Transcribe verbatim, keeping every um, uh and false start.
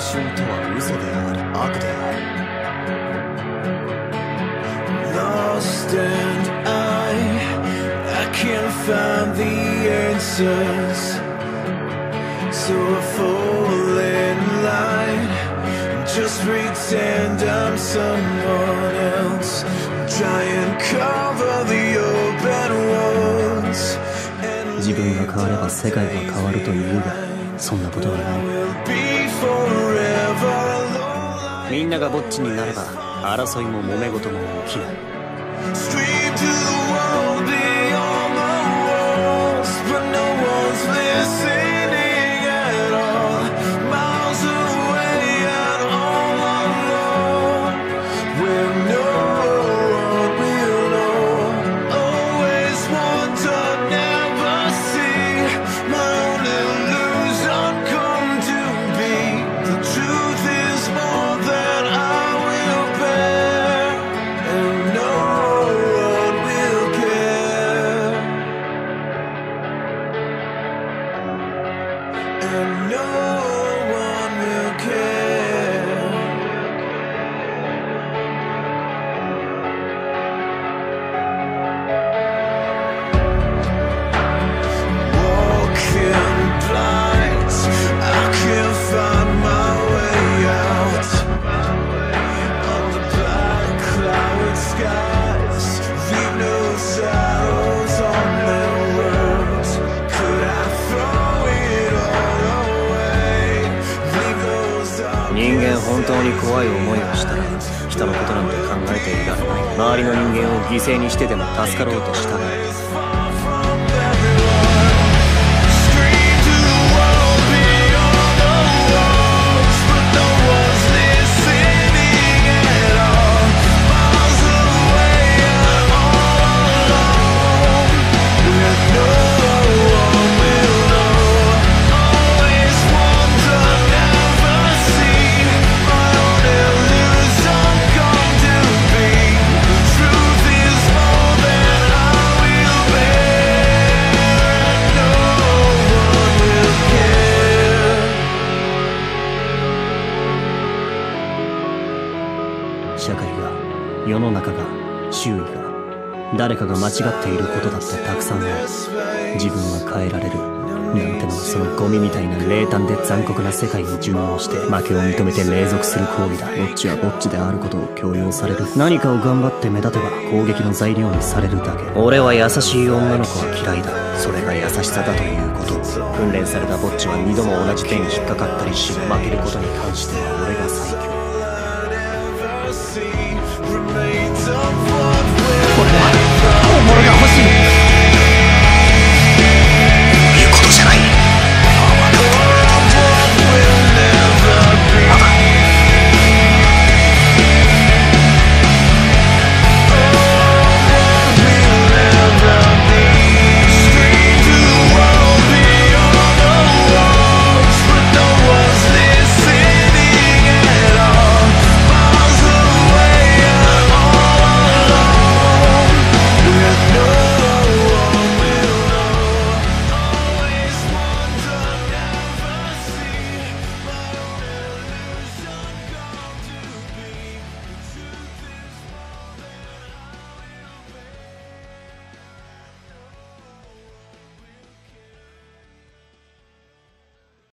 象とは嘘であり悪である。 Lost and I, I can't find the answers. So I fall in line, just pretend I'm someone else. Try and cover the open wounds. 自分が変われば世界が変わるというが、そんなことはない。みんながぼっちになれば争いも揉め事も起きない。人間本当に怖い思いをしたら人のことなんて考えていられない。周りの人間を犠牲にしてでも助かろうとしたら社会が、世の中が、周囲が、誰かが間違っていることだってたくさんある。自分は変えられるなんてのはそのゴミみたいな冷淡で残酷な世界に順応して負けを認めて隷属する行為だ。ぼっちはぼっちであることを強要される。何かを頑張って目立てば攻撃の材料にされるだけ。俺は優しい女の子は嫌いだ。それが優しさだということ。訓練されたぼっちは二度も同じ手に引っかかったりし、負けることに関しては俺が最強。